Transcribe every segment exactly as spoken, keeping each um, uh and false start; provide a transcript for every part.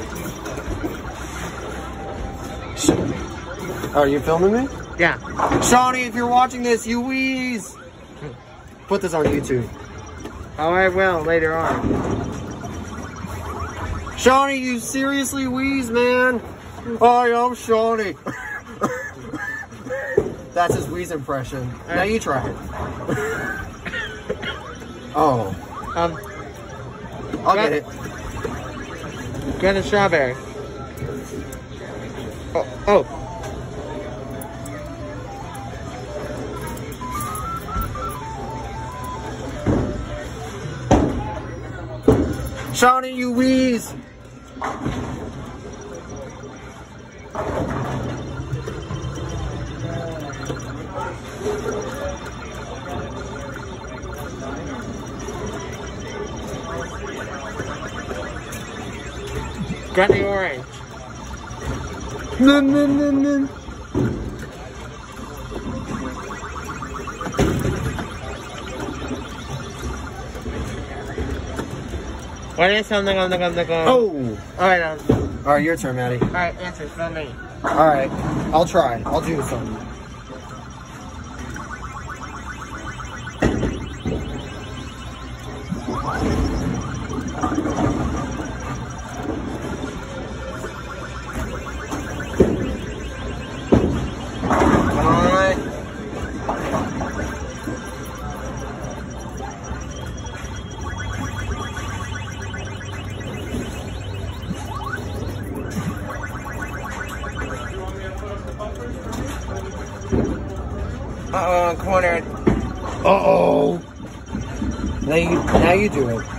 Are you filming me? Yeah. Shawnee, if you're watching this, you wheeze. Put this on YouTube. Oh, I will later on. Shawnee, you seriously wheeze, man. Hi, I'm Shawnee. That's his wheeze impression. Right. Now you try it. Oh. Um. I'll get it. Get a strawberry. Oh. Oh. Shawnee, you wheeze. Got the orange. No, no, no, no. What is something on the gun? Oh! Alright, um. Alright, your turn, Maddie. Alright, answer, it's not me. Alright, I'll try. I'll do something. Uh-oh, cornered. Uh-oh. Now you, now you do it.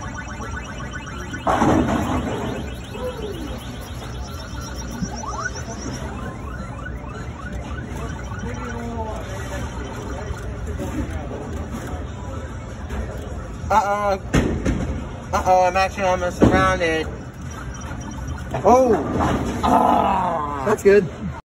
Uh-oh. Uh-oh, I'm actually almost surrounded. Oh. Ah. That's good.